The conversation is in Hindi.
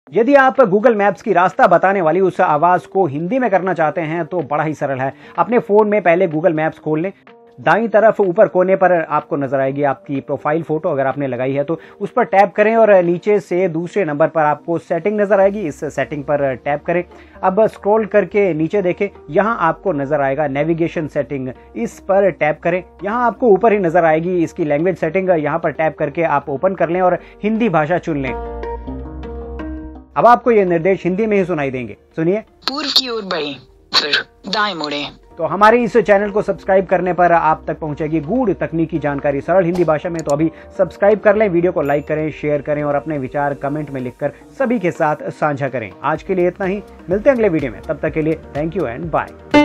यदि आप गूगल मैप्स की रास्ता बताने वाली उस आवाज को हिंदी में करना चाहते हैं तो बड़ा ही सरल है। अपने फोन में पहले गूगल मैप्स खोल लें। दाईं तरफ ऊपर कोने पर आपको नजर आएगी आपकी प्रोफाइल फोटो, अगर आपने लगाई है तो उस पर टैप करें और नीचे से दूसरे नंबर पर आपको सेटिंग नजर आएगी, इस सेटिंग पर टैप करें। अब स्क्रॉल करके नीचे देखें, यहाँ आपको नजर आएगा नेविगेशन सेटिंग, इस पर टैप करें। यहाँ आपको ऊपर ही नजर आएगी इसकी लैंग्वेज सेटिंग, यहाँ पर टैप करके आप ओपन कर लें और हिंदी भाषा चुन लें। अब आपको ये निर्देश हिंदी में ही सुनाई देंगे, सुनिए। पूर्व की ओर बढ़ें, फिर दाएं मुड़ें। तो हमारे इस चैनल को सब्सक्राइब करने पर आप तक पहुंचेगी गूढ़ तकनीकी जानकारी सरल हिंदी भाषा में। तो अभी सब्सक्राइब कर लें, वीडियो को लाइक करें, शेयर करें और अपने विचार कमेंट में लिखकर सभी के साथ साझा करें। आज के लिए इतना ही, मिलते हैं अगले वीडियो में, तब तक के लिए थैंक यू एंड बाय।